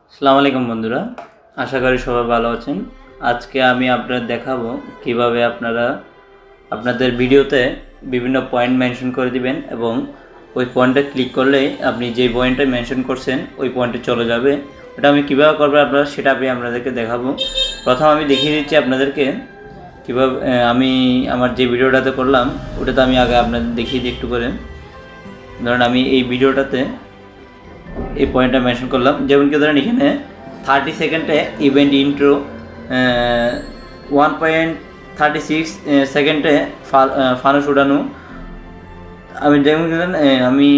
আসসালামু আলাইকুম বন্ধুরা, আশা করি সবাই ভালো আছেন। আজকে আমি আপনাদের দেখাবো কিভাবে আপনারা আপনাদের ভিডিওতে বিভিন্ন পয়েন্ট মেনশন করে দিবেন এবং ওই পয়েন্টে ক্লিক করলেই আপনি যে পয়েন্টে মেনশন করছেন ওই পয়েন্টে চলে যাবে। এটা আমি কীভাবে করবো আপনারা সেটা আমি আপনাদেরকে দেখাবো। প্রথম আমি দেখিয়ে দিচ্ছি আপনাদেরকে কীভাবে আমি আমার যে ভিডিওটাতে করলাম ওটাতে আমি আগে আপনাদের দেখিয়ে দিই একটু করে। ধরেন আমি এই ভিডিওটাতে এই পয়েন্টটা মেনশন করলাম, যেমন কি ধরেন এখানে 30 সেকেন্ডে ইভেন্ট ইন্ট্রো, 1.36 সেকেন্ডে ফানুস উড়ানো। আমি যেমন কি ধরেন আমি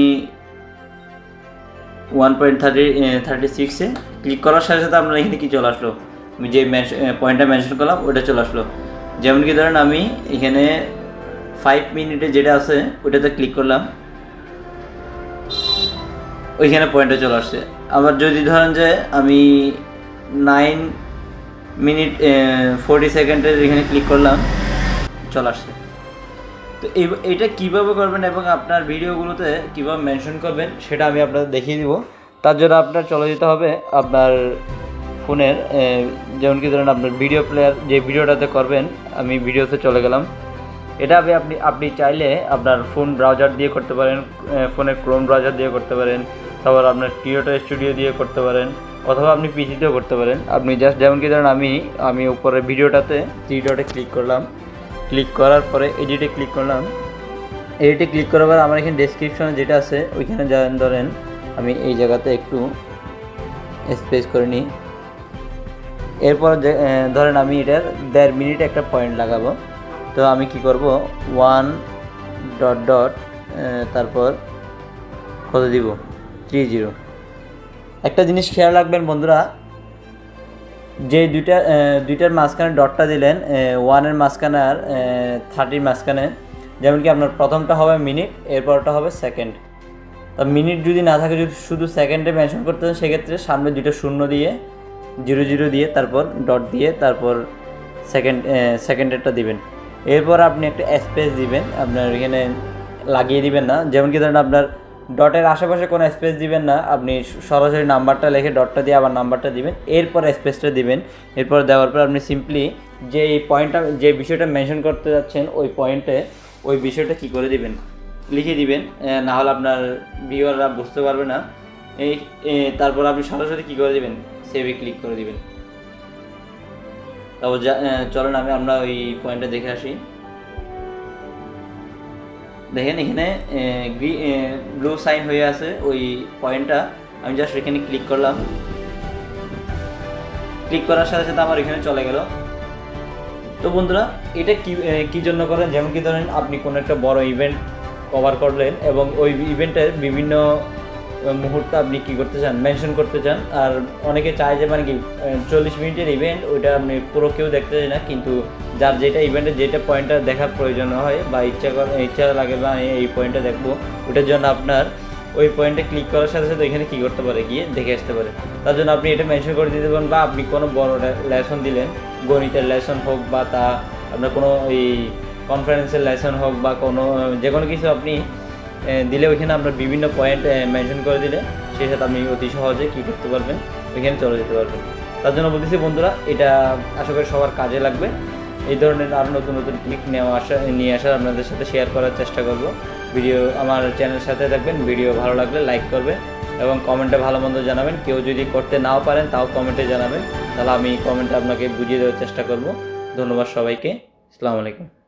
1.36-এ ক্লিক করার সাথে সাথে আপনার এখানে কি চলে আসলো, আমি যে পয়েন্টটা মেনশন করলাম ওটা চলে আসলো। যেমন কি ধরেন আমি এখানে 5 মিনিটে যেটা আছে ওটাতে ক্লিক করলাম, ওইখানে পয়েন্টে চলে আসছে। আবার যদি ধরেন যে আমি 9 মিনিট 40 সেকেন্ডের এখানে ক্লিক করলাম, চলে আসছে। তো এইটা কীভাবে করবেন এবং আপনার ভিডিওগুলোতে কীভাবে মেনশন করবেন সেটা আমি আপনাদের দেখিয়ে দিব। তার জন্য আপনার চলে যেতে হবে আপনার ফোনের, যেমন কি ধরেন আপনার ভিডিও প্লেয়ার যে ভিডিওটাতে করবেন, আমি ভিডিওতে চলে গেলাম। এটা আপনি চাইলে আপনার ফোন ব্রাউজার দিয়ে করতে পারেন, ফোনের ক্রোম ব্রাউজার দিয়ে করতে পারেন, তারপর আপনার ক্রিয়েটর স্টুডিও দিয়ে করতে পারেন, অথবা আপনি পিসিতেও করতে পারেন। আপনি জাস্ট যেমন কি ধরেন আমি উপরে ভিডিওটাতে থ্রি ডটে ক্লিক করলাম, ক্লিক করার পরে এডিটে ক্লিক করলাম। এডিটে ক্লিক করার পর আমার এখানে ডেসক্রিপশনে যেটা আছে ওইখানে ধরেন আমি এই জায়গাতে একটু স্পেস করে নিই। এরপর ধরেন আমি এটার 1.5 মিনিট একটা পয়েন্ট লাগাবো। তো আমি কি করব, 1 ডট তারপর কত দিব, 30। একটা জিনিস খেয়াল রাখবেন বন্ধুরা, যে দুইটার মাঝখানে ডটটা দিলেন, 1-এর মাঝখানে আর 30-র মাঝখানে, যেমন কি আপনার প্রথমটা হবে মিনিট, এরপরটা হবে সেকেন্ড। তো মিনিট যদি না থাকে, যদি শুধু সেকেন্ডে মেনশন করতে চান সেক্ষেত্রে সামনে দুটো শূন্য দিয়ে 00 দিয়ে তারপর ডট দিয়ে তারপর সেকেন্ডেরটা দিবেন। এরপর আপনি একটা স্পেস দিবেন, আপনার এখানে লাগিয়ে দিবেন না। যেমন কি ধরেন আপনার ডটের আশেপাশে কোনো স্পেস দিবেন না, আপনি সরাসরি নাম্বারটা লিখে ডটটা দিয়ে আবার নাম্বারটা দিবেন, এরপর স্পেসটা দিবেন। এরপর দেওয়ার পর আপনি সিম্পলি যে এই পয়েন্টটা, যে বিষয়টা মেনশন করতে যাচ্ছেন ওই পয়েন্টে ওই বিষয়টা কি করে দিবেন, লিখে দিবেন, না হলে আপনার ভিউয়াররা বুঝতে পারবে না। তারপর আপনি সরাসরি কী করে দিবেন, সেভে ক্লিক করে দিবেন। তারপর চলেন আমরা ওই পয়েন্টটা দেখে আসি। দেখেন এখানে ব্লু সাইন হয়ে আছে ওই পয়েন্টটা, আমি জাস্ট এখানে ক্লিক করলাম। ক্লিক করার সাথে সাথে আমার এখানে চলে গেল। তো বন্ধুরা এটা কি জন্য করেন, যেমন কি ধরেন আপনি কোনো একটা বড় ইভেন্ট কভার করলেন এবং ওই ইভেন্টের বিভিন্ন মুহূর্তে আপনি কী করতে চান, মেনশন করতে চান। আর অনেকে চায় যে মানে কি 40 মিনিটের ইভেন্ট ওইটা আপনি পুরো কেউ দেখতে চায় না, কিন্তু যার যেটা ইভেন্টে যেটা পয়েন্টটা দেখার প্রয়োজন হয় বা ইচ্ছা লাগে বা এই পয়েন্টটা দেখবো, ওটার জন্য আপনার ওই পয়েন্টে ক্লিক করার সাথে সাথে এখানে কী করতে পারে, গিয়ে দেখে আসতে পারে। তার জন্য আপনি এটা মেনশন করে দিতে পারেন, বা আপনি কোনো বড় লেসন দিলেন, গণিতের লেসন হোক বা তা আপনার কোনো এই কনফারেন্সের লেসন হোক বা কোনো যে কোনো কিছু আপনি দিলে ওইখানে আপনার বিভিন্ন পয়েন্ট মেনশন করে দিলে সেই সাথে আপনি অতি সহজে কী করতে পারবেন, ওইখানে চলে যেতে পারবেন। তার জন্য বলতেছি বন্ধুরা, এটা আশা করি সবার কাজে লাগবে। এই ধরনের আরও নতুন নতুন ক্লিক নিয়ে আসার আপনাদের সাথে শেয়ার করার চেষ্টা করব। ভিডিও আমার চ্যানেলের সাথে থাকবেন, ভিডিও ভালো লাগলে লাইক করবেন এবং কমেন্টে ভালো মন্দ জানাবেন। কেউ যদি করতে নাও পারেন তাও কমেন্টে জানাবেন, তাহলে আমি কমেন্টে আপনাকে বুঝিয়ে দেওয়ার চেষ্টা করব। ধন্যবাদ সবাইকে, আসসালামু আলাইকুম।